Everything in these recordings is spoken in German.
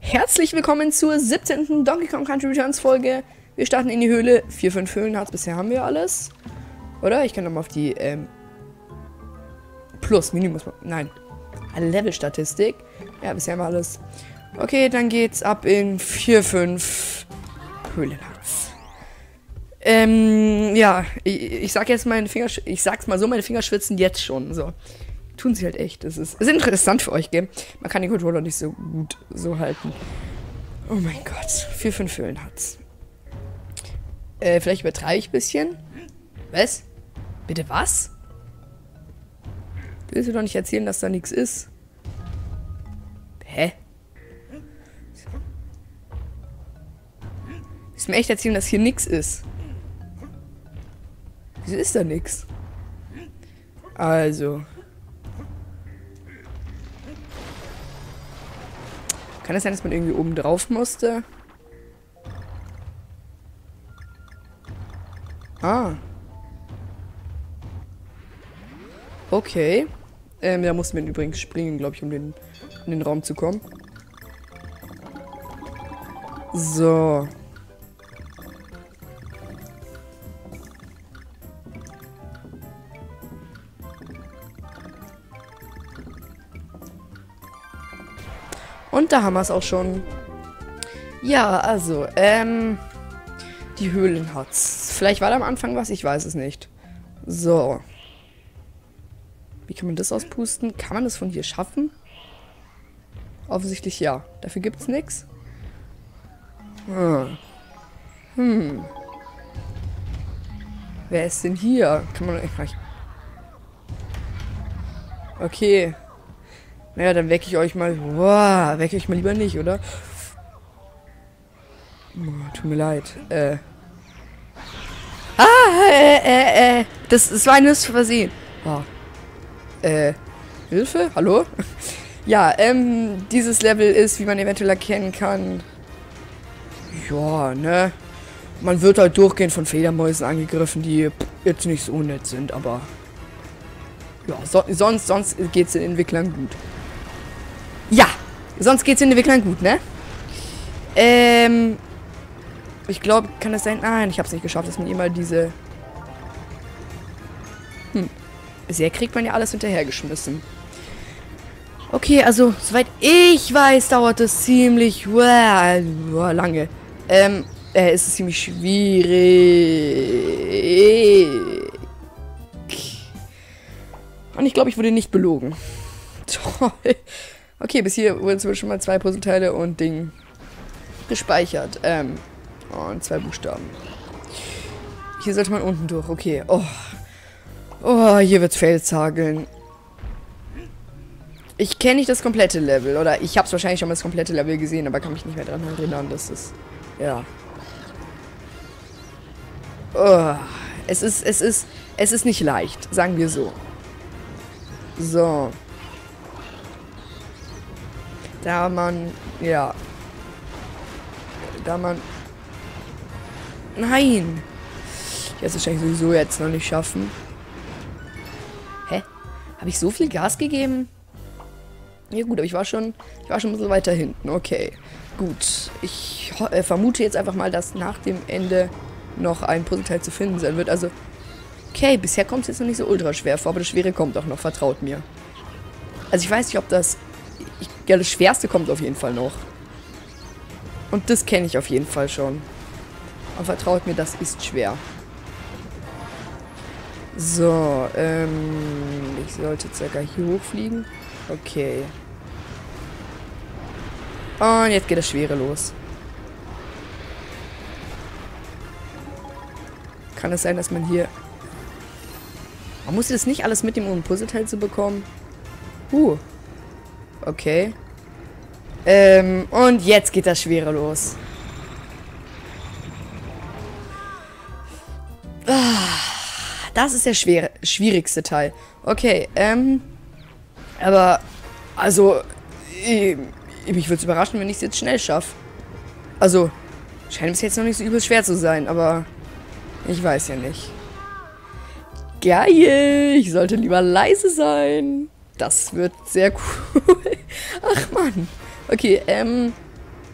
Herzlich willkommen zur 17. Donkey Kong Country Returns Folge. Wir starten in die Höhle. 4, 5 Höhlenharz. Bisher haben wir alles. Oder? Ich kann nochmal auf die Plus, Menü muss man. Nein. Level-Statistik. Ja, bisher haben wir alles. Okay, dann geht's ab in 4, 5 Höhlenharz. Ja, ich sag jetzt meine Finger. Ich sag's mal so, meine Finger schwitzen jetzt schon. So. Tun sie halt echt. Es ist interessant für euch, gell? Man kann den Controller nicht so gut so halten. Oh mein Gott. 4, 5 Höhlenharz. Vielleicht übertreibe ich ein bisschen. Was? Bitte was? Willst du doch nicht erzählen, dass da nichts ist? Hä? Willst du mir echt erzählen, dass hier nichts ist? Wieso ist da nichts? Also. Kann es sein, dass man irgendwie oben drauf musste? Ah. Okay. Da mussten wir übrigens springen, glaube ich, um in den Raum zu kommen. So. Und da haben wir es auch schon. Ja, also, die Höhlenharz. Vielleicht war da am Anfang was, ich weiß es nicht. So. Wie kann man das auspusten? Kann man das von hier schaffen? Offensichtlich ja. Dafür gibt es nichts. Wer ist denn hier? Kann man... Okay. Naja, dann wecke ich euch mal... Wow, wecke ich mal lieber nicht, oder? Oh, tut mir leid. Das war ein Versehen. Oh. Hilfe? Hallo? Ja, dieses Level ist, wie man eventuell erkennen kann... Ja, ne? Man wird halt durchgehend von Fledermäusen angegriffen, die jetzt nicht so nett sind, aber... Ja, sonst geht's den Entwicklern gut. Ja, sonst geht's den Entwicklern gut, ne? Ich glaube, kann das sein? Nein, ich hab's nicht geschafft, dass man immer diese... Bisher kriegt man ja alles hinterhergeschmissen. Okay, also, soweit ich weiß, dauert es ziemlich lange. Es ist ziemlich schwierig. Und ich glaube, ich wurde nicht belogen. Toll. Okay, bis hier wurden zum Beispiel schon mal 2 Puzzleteile und Ding gespeichert. Und 2 Buchstaben. Hier sollte man unten durch. Okay. Oh, hier wird's Felshageln. Ich kenne nicht das komplette Level. Oder ich habe es wahrscheinlich schon mal das komplette Level gesehen, aber kann mich nicht mehr daran erinnern, dass es... Ja. Oh, es ist nicht leicht. Sagen wir so. So. Da man... Ja. Da man... Nein! Ich werde es wahrscheinlich sowieso jetzt noch nicht schaffen. Hä? Habe ich so viel Gas gegeben? Ja gut, aber ich war schon ein bisschen weiter hinten. Okay, gut. Ich vermute jetzt einfach mal, dass nach dem Ende noch ein Puzzleteil zu finden sein wird. Also, okay, bisher kommt es jetzt noch nicht so ultra schwer vor, aber das Schwere kommt auch noch, vertraut mir. Also ich weiß nicht, ob das... Ja, das Schwerste kommt auf jeden Fall noch. Und das kenne ich auf jeden Fall schon. Und vertraut mir, das ist schwer. So, ich sollte circa hier hochfliegen. Okay. Und jetzt geht das Schwere los. Kann es sein, dass man hier... Man muss das nicht alles mitnehmen, um ein Puzzleteil zu bekommen? Okay. Und jetzt geht das Schwere los. Das ist der schwierigste Teil. Okay, aber, also, mich würde es überraschen, wenn ich es jetzt schnell schaffe. Also, scheint es jetzt noch nicht so übel schwer zu sein, aber ich weiß ja nicht. Geil, ich sollte lieber leise sein. Das wird sehr cool. Ach, Mann. Okay,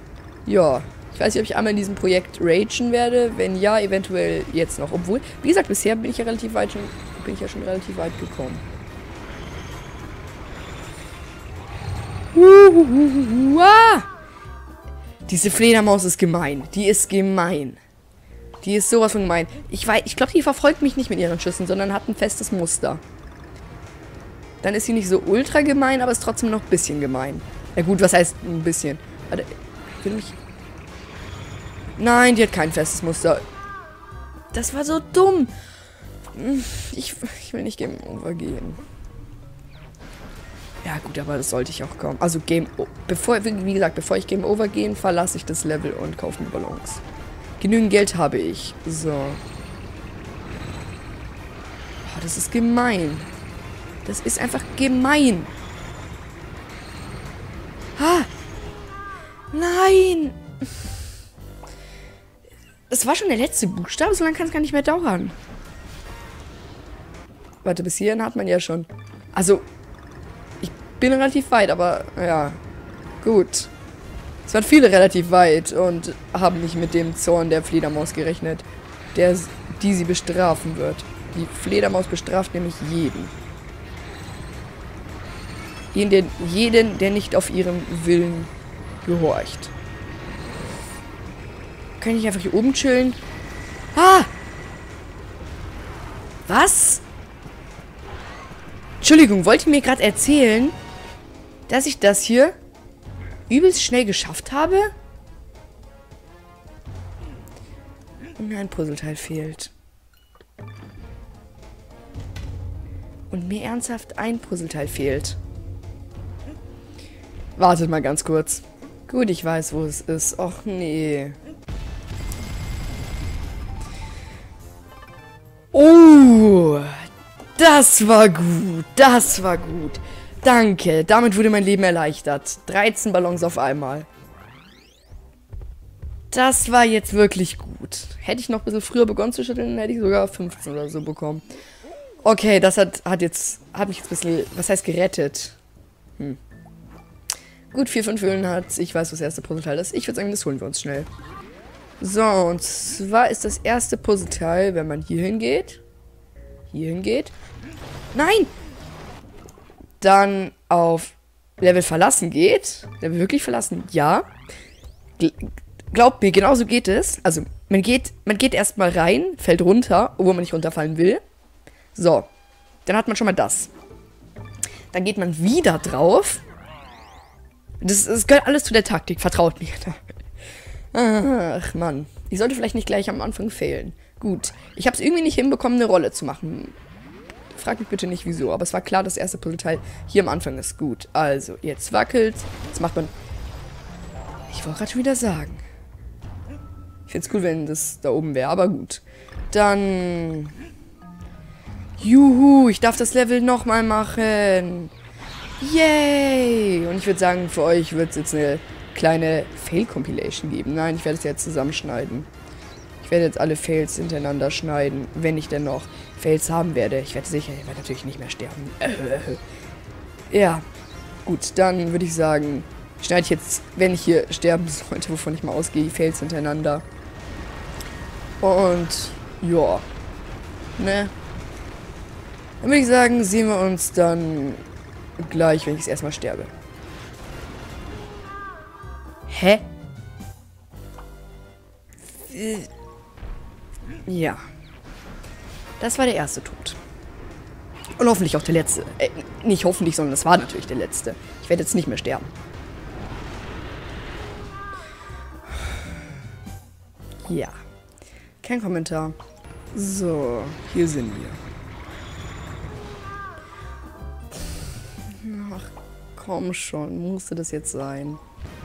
Ja, ich weiß nicht, ob ich einmal in diesem Projekt ragen werde. Wenn ja, eventuell jetzt noch. Obwohl, wie gesagt, bisher bin ich ja schon relativ weit gekommen. Diese Fledermaus ist gemein. Die ist gemein. Die ist sowas von gemein. Ich glaube, die verfolgt mich nicht mit ihren Schüssen, sondern hat ein festes Muster. Dann ist sie nicht so ultra gemein, aber ist trotzdem noch ein bisschen gemein. Ja gut, was heißt ein bisschen? Warte, will mich... Nein, die hat kein festes Muster. Das war so dumm. Ich will nicht Game Over gehen. Ja gut, aber das sollte ich auch kaum. Also wie gesagt, bevor ich Game Over gehe, verlasse ich das Level und kaufe mir Ballons. Genügend Geld habe ich. So. Oh, das ist gemein. Das ist einfach gemein. Ah! Nein! Das war schon der letzte Buchstabe, so lange kann es gar nicht mehr dauern. Warte, bis hierhin hat man ja schon. Also, ich bin relativ weit, aber ja, gut. Es waren viele relativ weit und haben nicht mit dem Zorn der Fledermaus gerechnet, die sie bestrafen wird. Die Fledermaus bestraft nämlich jeden. Jeden, der nicht auf ihrem Willen gehorcht. Kann ich einfach hier oben chillen? Ah! Was? Entschuldigung, wollt ihr mir gerade erzählen, dass ich das hier übelst schnell geschafft habe? Und mir ein Puzzleteil fehlt. Und mir ernsthaft ein Puzzleteil fehlt. Wartet mal ganz kurz. Gut, ich weiß, wo es ist. Och, nee. Oh, das war gut. Das war gut. Danke. Damit wurde mein Leben erleichtert. 13 Ballons auf einmal. Das war jetzt wirklich gut. Hätte ich noch ein bisschen früher begonnen zu schütteln, hätte ich sogar 15 oder so bekommen. Okay, das hat mich jetzt ein bisschen, was heißt gerettet? Gut, 4 von Höhlen hat. Ich weiß, was das erste Puzzleteil ist. Ich würde sagen, das holen wir uns schnell. So, und zwar ist das erste Puzzleteil, wenn man hier hingeht. Nein! Dann auf Level verlassen geht. Level wirklich verlassen, ja. Glaubt mir, genauso geht es. Also, man geht erstmal rein, fällt runter, obwohl man nicht runterfallen will. So, dann hat man schon mal das. Dann geht man wieder drauf. Das gehört alles zu der Taktik, vertraut mir. Ach, Mann. Ich sollte vielleicht nicht gleich am Anfang fehlen. Gut, ich habe es irgendwie nicht hinbekommen, eine Rolle zu machen. Frag mich bitte nicht, wieso, aber es war klar, das erste Puzzleteil hier am Anfang ist gut. Also, jetzt wackelt. Jetzt macht man... Ich wollte gerade schon wieder sagen. Ich finde es cool, wenn das da oben wäre, aber gut. Dann... Juhu, ich darf das Level nochmal machen. Yay! Und ich würde sagen, für euch wird es jetzt eine kleine Fail-Compilation geben. Nein, ich werde es jetzt zusammenschneiden. Ich werde jetzt alle Fails hintereinander schneiden, wenn ich denn noch Fails haben werde. Ich werde natürlich nicht mehr sterben. Ja, gut, dann würde ich sagen, schneide ich jetzt, wenn ich hier sterben sollte, wovon ich mal ausgehe, die Fails hintereinander. Und, ja, ne? Dann würde ich sagen, sehen wir uns dann gleich, wenn ich es erstmal sterbe. Hä? Ja. Das war der erste Tod. Und hoffentlich auch der letzte. Nicht hoffentlich, sondern das war natürlich der letzte. Ich werde jetzt nicht mehr sterben. Ja. Kein Kommentar. So, hier sind wir. Ach, komm schon. Musste das jetzt sein?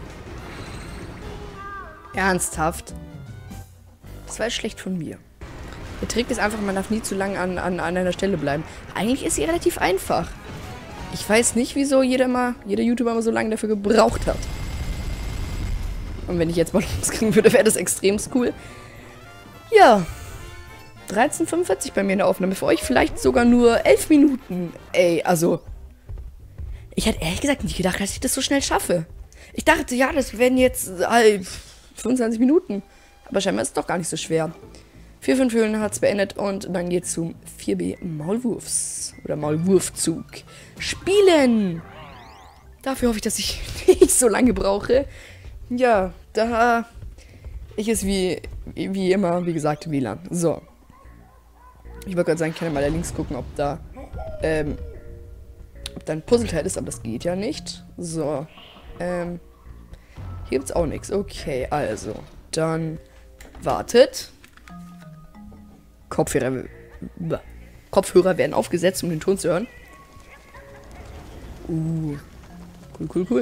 Ernsthaft? Das war jetzt schlecht von mir. Der Trick ist einfach, man darf nie zu lange an einer Stelle bleiben. Eigentlich ist sie relativ einfach. Ich weiß nicht, wieso jeder YouTuber mal so lange dafür gebraucht hat. Und wenn ich jetzt Ballons kriegen würde, wäre das extrem cool. Ja. 13:45 bei mir in der Aufnahme. Für euch vielleicht sogar nur 11 Minuten. Ey, also... Ich hätte ehrlich gesagt nicht gedacht, dass ich das so schnell schaffe. Ich dachte, ja, das werden jetzt 25 Minuten. Aber scheinbar ist es doch gar nicht so schwer. 4-5 Höhlen hat es beendet und dann geht's zum 4B Maulwurfs. Oder Maulwurfzug. Spielen! Dafür hoffe ich, dass ich nicht so lange brauche. Ja, da ich es wie immer, wie gesagt, WLAN. So. Ich wollte gerade sagen, ich kann ja mal da links gucken, ob da ein Puzzleteil ist, aber das geht ja nicht. So. Hier gibt's auch nichts. Okay, also. Dann wartet. Kopfhörer werden aufgesetzt, um den Ton zu hören. Cool.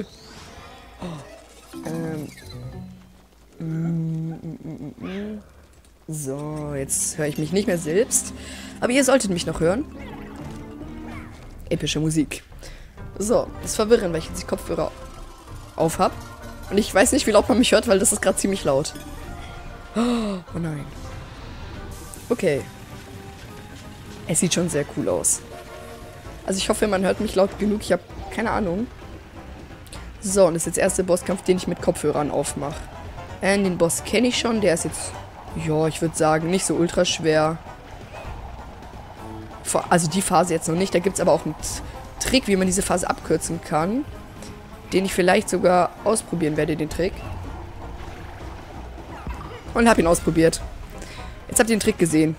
So, jetzt höre ich mich nicht mehr selbst. Aber ihr solltet mich noch hören. Epische Musik. So, das ist verwirrend, weil ich jetzt die Kopfhörer auf habe. Und ich weiß nicht, wie laut man mich hört, weil das ist gerade ziemlich laut. Oh nein. Okay. Es sieht schon sehr cool aus. Also ich hoffe, man hört mich laut genug. Ich habe keine Ahnung. So, und das ist jetzt der erste Bosskampf, den ich mit Kopfhörern aufmache. Den Boss kenne ich schon. Der ist jetzt, ja, ich würde sagen, nicht so ultra schwer. Also die Phase jetzt noch nicht. Da gibt es aber auch einen Trick, wie man diese Phase abkürzen kann. Den ich vielleicht sogar ausprobieren werde, den Trick. Und habe ihn ausprobiert. Jetzt habt ihr den Trick gesehen.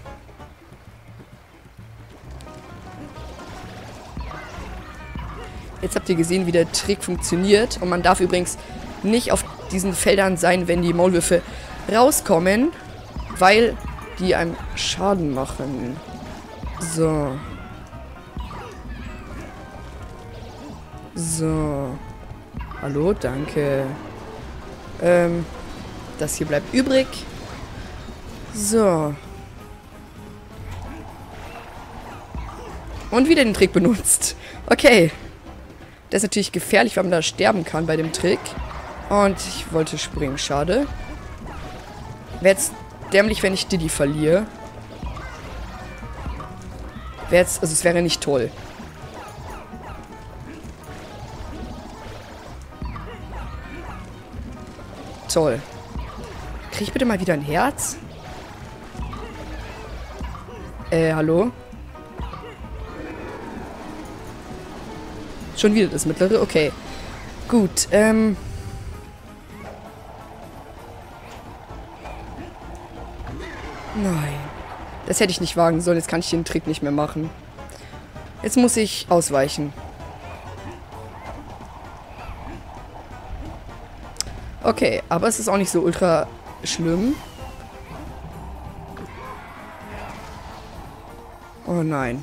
Jetzt habt ihr gesehen, wie der Trick funktioniert. Und man darf übrigens nicht auf diesen Feldern sein, wenn die Maulwürfe rauskommen, weil die einem Schaden machen. So. So. Hallo, danke. Das hier bleibt übrig. So. Und wieder den Trick benutzt. Okay. Das ist natürlich gefährlich, weil man da sterben kann bei dem Trick. Und ich wollte springen, schade. Wäre jetzt dämlich, wenn ich Diddy verliere. Also es wäre nicht toll. Toll. Krieg ich bitte mal wieder ein Herz? Hallo? Schon wieder das mittlere? Okay. Gut, Nein. Das hätte ich nicht wagen sollen. Jetzt kann ich den Trick nicht mehr machen. Jetzt muss ich ausweichen. Okay, aber es ist auch nicht so ultra schlimm. Oh nein.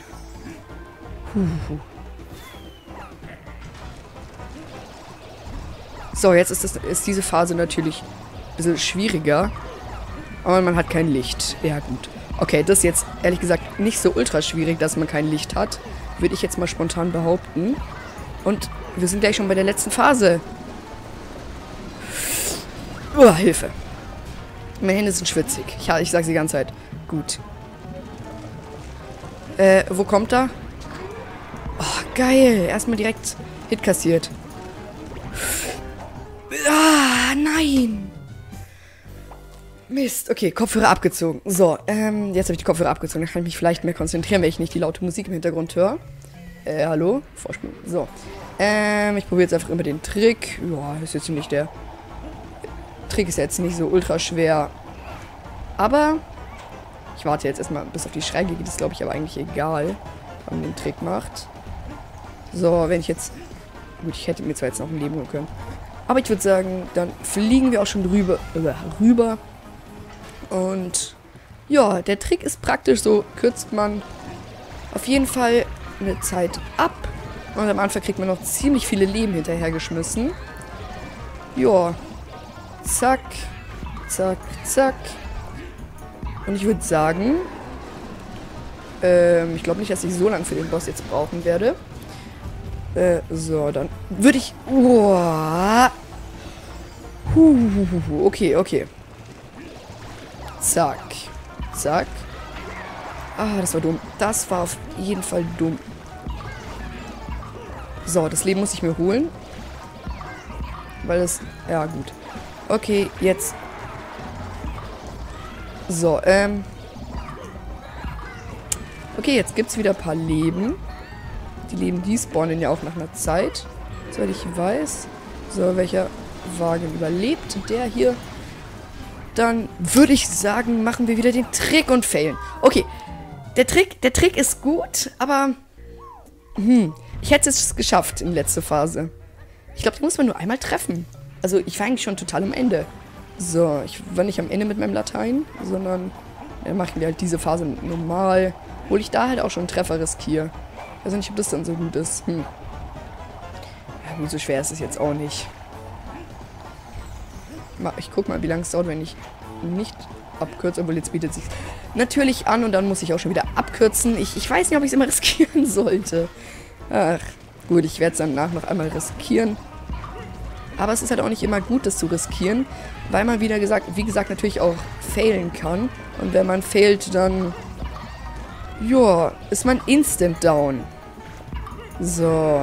So, jetzt ist diese Phase natürlich ein bisschen schwieriger. Aber man hat kein Licht. Ja, gut. Okay, das ist jetzt ehrlich gesagt nicht so ultra schwierig, dass man kein Licht hat. Würde ich jetzt mal spontan behaupten. Und wir sind gleich schon bei der letzten Phase. Hilfe. Meine Hände sind schwitzig. Ja, ich sag's die ganze Zeit. Gut. Wo kommt er? Oh, geil. Erstmal direkt Hit kassiert. Ah, nein. Mist. Okay, Kopfhörer abgezogen. So, jetzt habe ich die Kopfhörer abgezogen. Dann kann ich mich vielleicht mehr konzentrieren, wenn ich nicht die laute Musik im Hintergrund höre. Hallo? Vorsprung. So. Ich probiere jetzt einfach immer den Trick. Ja, ist jetzt nicht der... Trick ist jetzt nicht so ultra schwer. Aber... Ich warte jetzt erstmal, bis auf die Schräge geht es, glaube ich, aber eigentlich egal, wenn man den Trick macht. So, wenn ich jetzt... Gut, ich hätte mir zwar jetzt noch ein Leben holen können. Aber ich würde sagen, dann fliegen wir auch schon rüber. Und ja, der Trick ist praktisch, so kürzt man auf jeden Fall eine Zeit ab. Und am Anfang kriegt man noch ziemlich viele Leben hinterhergeschmissen. Ja. Zack. Zack, zack. Und ich würde sagen, ich glaube nicht, dass ich so lange für den Boss jetzt brauchen werde. So, dann würde ich... Okay, okay. Zack. Zack. Ah, das war dumm. Das war auf jeden Fall dumm. So, das Leben muss ich mir holen. Weil es... Ja, gut. Okay, jetzt So, okay, jetzt gibt es wieder ein paar Leben. Die Leben, die spawnen ja auch nach einer Zeit. Soweit ich weiß. So, welcher Wagen überlebt? Der hier. Dann würde ich sagen, machen wir wieder den Trick und failen. Okay, der Trick ist gut, aber ich hätte es geschafft in letzter Phase. Ich glaube, den muss man nur einmal treffen. Also, ich war eigentlich schon total am Ende. So, ich war nicht am Ende mit meinem Latein, sondern machen wir halt diese Phase normal. Obwohl ich da halt auch schon einen Treffer riskiere. Ich weiß nicht, ob das dann so gut ist. Ja, gut, so schwer ist es jetzt auch nicht. Ich guck mal, wie lange es dauert, wenn ich nicht abkürze. Obwohl, jetzt bietet es sich natürlich an und dann muss ich auch schon wieder abkürzen. Ich weiß nicht, ob ich es immer riskieren sollte. Ach, gut, ich werde es danach noch einmal riskieren. Aber es ist halt auch nicht immer gut, das zu riskieren, weil man wie gesagt, natürlich auch failen kann. Und wenn man failt, dann, ja, ist man instant down. So.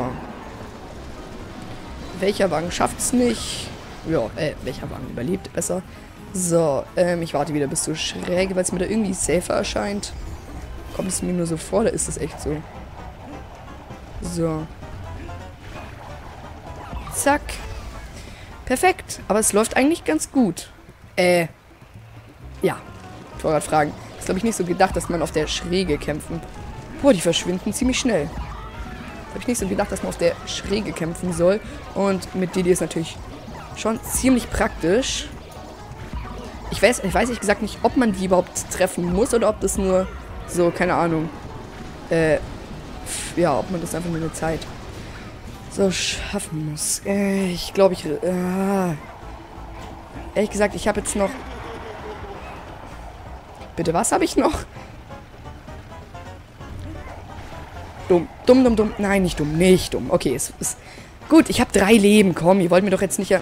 Welcher Wagen schafft's nicht? Ja, welcher Wagen überlebt besser? So, ich warte wieder bis zur Schräge, weil es mir da irgendwie safer erscheint. Kommt es mir nur so vor, oder ist es echt so? So. Zack. Perfekt, aber es läuft eigentlich ganz gut. Ja. Ich wollte gerade fragen. Ist, glaube ich, nicht so gedacht, dass man auf der Schräge kämpfen. Boah, die verschwinden ziemlich schnell. Habe ich nicht so gedacht, dass man auf der Schräge kämpfen soll. Und mit DD ist natürlich schon ziemlich praktisch. Ich weiß ehrlich gesagt nicht, ob man die überhaupt treffen muss oder ob das nur so, keine Ahnung. Ja, ob man das einfach nur eine Zeit so schaffen muss. Ich glaube, ehrlich gesagt, ich habe jetzt noch... Bitte, was habe ich noch? Dumm. Nein, nicht dumm. Okay, es ist... Gut, ich habe 3 Leben. Komm, ihr wollt mir doch jetzt nicht...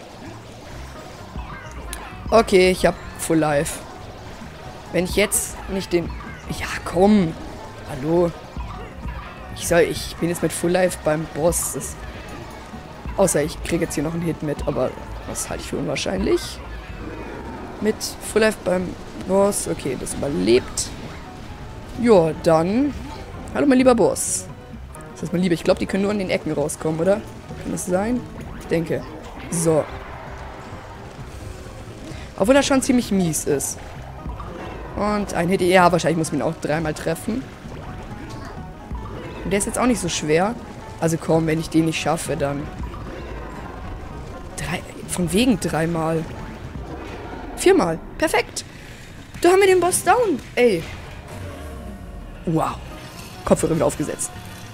Okay, ich habe Full Life. Wenn ich jetzt nicht den... Ja, komm. Hallo. Ich bin jetzt mit Full Life beim Boss. Außer ich kriege jetzt hier noch einen Hit mit, aber das halte ich für unwahrscheinlich. Mit Full Life beim Boss. Okay, das überlebt. Ja, dann... Hallo, mein lieber Boss. Das ist mein Lieber. Ich glaube, die können nur an den Ecken rauskommen, oder? Kann das sein? Ich denke. So. Obwohl er schon ziemlich mies ist. Und ein Hit. Ja, wahrscheinlich muss man ihn auch 3-mal treffen. Und der ist jetzt auch nicht so schwer. Also komm, wenn ich den nicht schaffe, dann... Von wegen 3-mal. 4-mal. Perfekt. Da haben wir den Boss down. Ey. Wow. Kopfhörer wieder aufgesetzt.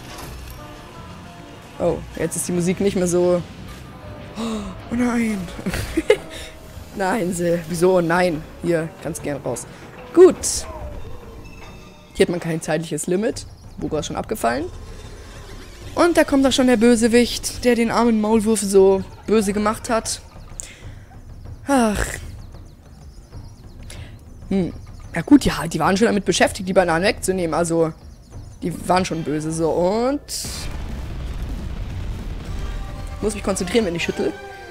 Oh, jetzt ist die Musik nicht mehr so... Oh nein. Nein, wieso? Nein. Hier, ganz gern raus. Gut. Hier hat man kein zeitliches Limit. Buga ist schon abgefallen. Und da kommt auch schon der Bösewicht, der den armen Maulwurf so böse gemacht hat. Ach. Ja gut, ja, die waren schon damit beschäftigt, die Bananen wegzunehmen. Also, die waren schon böse. So, und... Ich muss mich konzentrieren, wenn ich schüttel.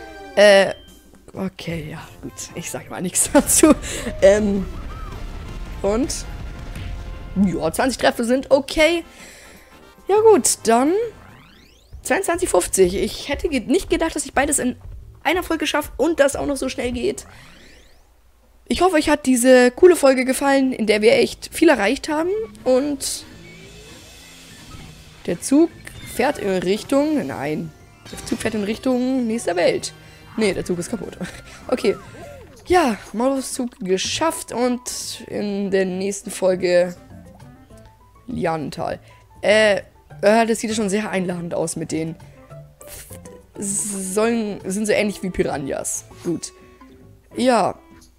Okay, ja, gut. Ich sag mal nichts dazu. Und... Ja, 20 Treffer sind okay. Ja gut, dann 22,50. Ich hätte nicht gedacht, dass ich beides in einer Folge schaffe und das auch noch so schnell geht. Ich hoffe, euch hat diese coole Folge gefallen, in der wir echt viel erreicht haben. Und der Zug fährt in Richtung... Nein, der Zug fährt in Richtung nächster Welt. Nee, der Zug ist kaputt. Okay, ja, Maulwurfszug geschafft und in der nächsten Folge Lianental. Das sieht ja schon sehr einladend aus mit denen. Sind so ähnlich wie Piranhas. Gut. Ja.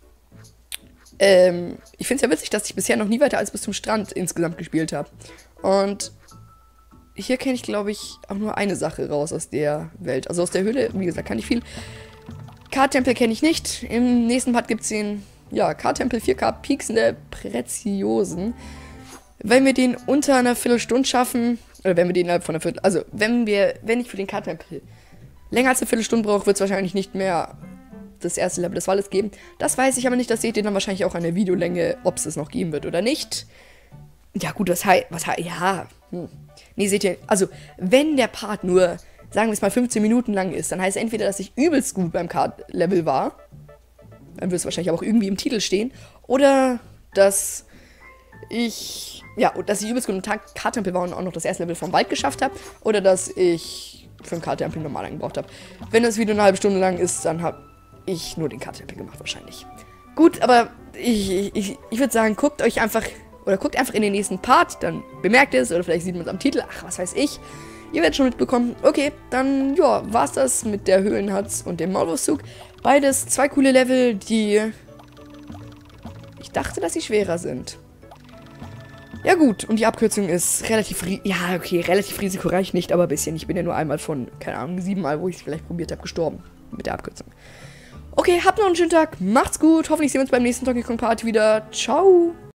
Ich finde es ja witzig, dass ich bisher noch nie weiter als bis zum Strand insgesamt gespielt habe. Und hier kenne ich, glaube ich, auch nur eine Sache raus aus der Welt. Also aus der Höhle, wie gesagt, kann ich viel. K-Tempel kenne ich nicht. Im nächsten Part gibt es den, ja, K-Tempel 4K Pieksende Preziosen. Wenn wir den unter einer Viertelstunde schaffen, oder wenn wir den innerhalb von einer Viertel, also wenn ich für den K-Tempel länger als eine Viertelstunde brauche, wird es wahrscheinlich nicht mehr das erste Level des Waldes geben. Das weiß ich aber nicht, das seht ihr dann wahrscheinlich auch an der Videolänge, ob es noch geben wird oder nicht. Ja gut, ja. Nee, seht ihr, also wenn der Part nur, sagen wir es mal, 15 Minuten lang ist, dann heißt entweder, dass ich übelst gut beim Kart-Level war, dann wird es wahrscheinlich auch irgendwie im Titel stehen, oder dass ich übelst gut im Karttempel war und auch noch das erste Level vom Wald geschafft habe, oder dass ich für den Karttempel normal lang gebraucht habe. Wenn das Video eine halbe Stunde lang ist, dann habe ich nur den Karttempel gemacht wahrscheinlich. Gut, aber ich würde sagen, guckt einfach in den nächsten Part, dann bemerkt es, oder vielleicht sieht man es am Titel, ach, was weiß ich. Ihr werdet schon mitbekommen. Okay, dann, ja, war's das mit der Höhlenhatz und dem Maulwurfszug. Beides 2 coole Level, die ich dachte, dass sie schwerer sind. Ja gut, und die Abkürzung ist relativ risikoreich nicht, aber ein bisschen. Ich bin ja nur einmal von, keine Ahnung, 7 Mal, wo ich es vielleicht probiert habe, gestorben mit der Abkürzung. Okay, habt noch einen schönen Tag, macht's gut, hoffentlich sehen wir uns beim nächsten Donkey Kong Part wieder. Ciao!